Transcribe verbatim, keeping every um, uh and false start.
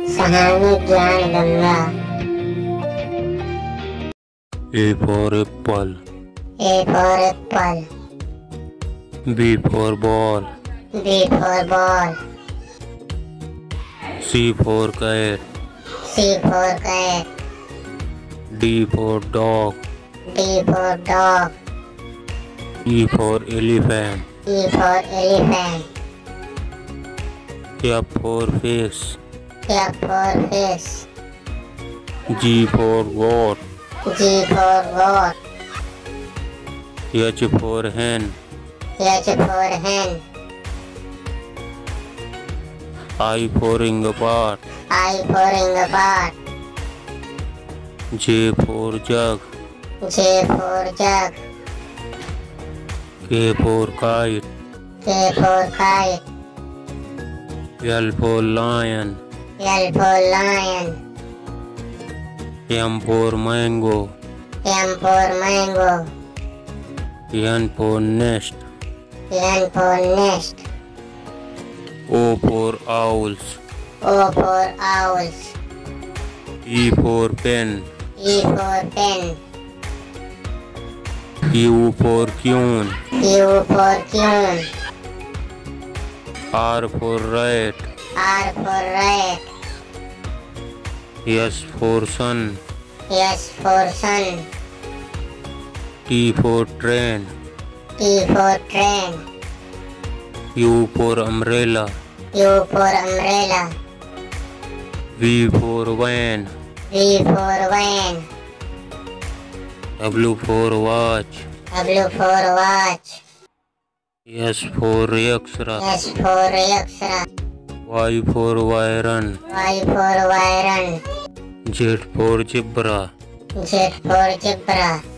सहानी ज्ञान Ganga. A for apple. A for apple. B for ball. B for ball. C for cat. C for cat. D for dog. D for dog. E for elephant. E for elephant. F for fish. F for fish. G for goat. G for goat. H for hen. H for hen. I for ingapart. I for ingapart. J for jug. J for jug. K for kite. K for kite. L for lion. L for lion. M for mango. M for mango. N for nest. N for nest. O for owls. O for owls. P for pen. E for pen. Q for queen. Q for queen. R for rat. R for rat. S for sun. S for sun. T for train. T for train. U for umbrella. U for umbrella. V for van. V for van. W for watch. W for watch. S for X-ray. S for X-ray. Y for Iron. Y for iron. Z for zebra. Z for zebra.